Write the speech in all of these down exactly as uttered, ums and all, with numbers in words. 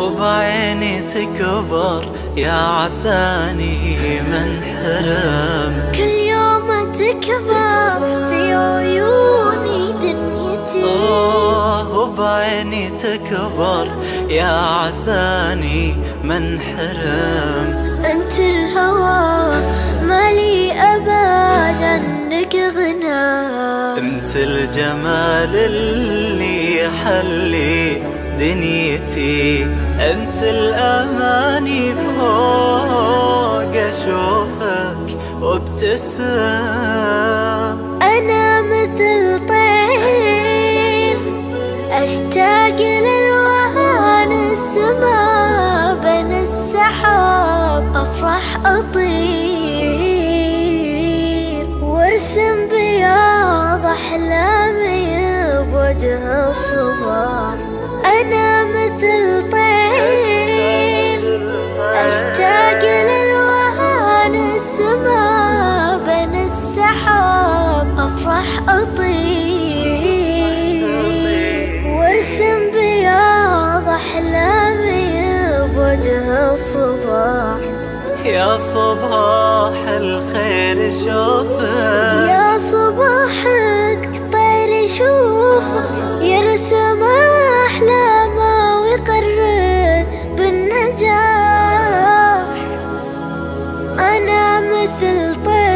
وبعيني تكبر يا عساني من حرم. كل يوم تكبر في عيوني دنيتي. آه وبعيني تكبر يا عساني من حرم. أنت الهوى مالي أبدا عنك غنى. أنت الجمال اللي يحلي دنيتي. أنت الأماني فوق أشوفك وابتسم. أنا مثل طير أشتاق للوهان السما بين السحاب. أفرح أطير وارسم بياض أحلامي بوجه الصباح. أنا مثل طير أشتاق للوهان السما بين السحاب. أفرح أطير وارسم بياض أحلامي بوجه الصباح. يا صباح الخير شوفك. يا صباحك طير شوفه يرسم أحلامه ويقرر بالنجاح. أنا مثل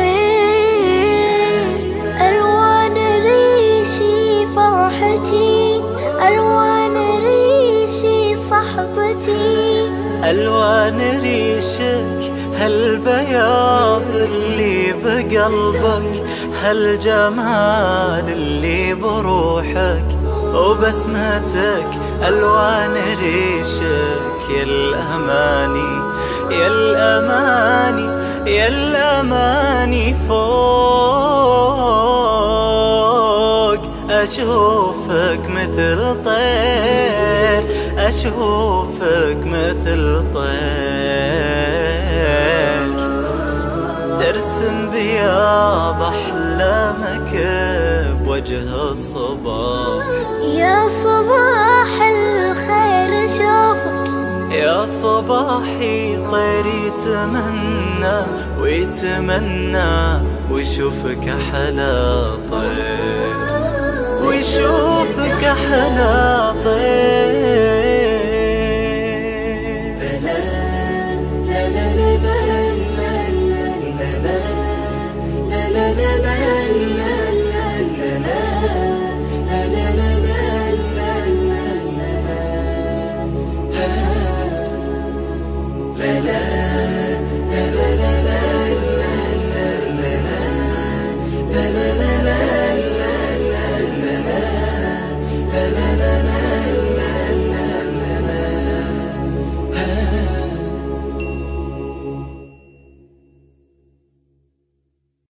طير ألوان ريشي فرحتي. ألوان ريشي صحبتي. ألوان ريشك هالبياض اللي بقلبك. هالجمال اللي بروحك وبسمتك. ألوان ريشك يا الأماني يا الأماني يا الأماني فوق. أشوفك مثل طير. أشوفك مثل طير ترسم بياض أحلامك بوجه الصباح. يا صباح الخير شوفك. يا صباحي طير يتمنى ويتمنى ويشوفك أحلى طير. ويشوفك أحلى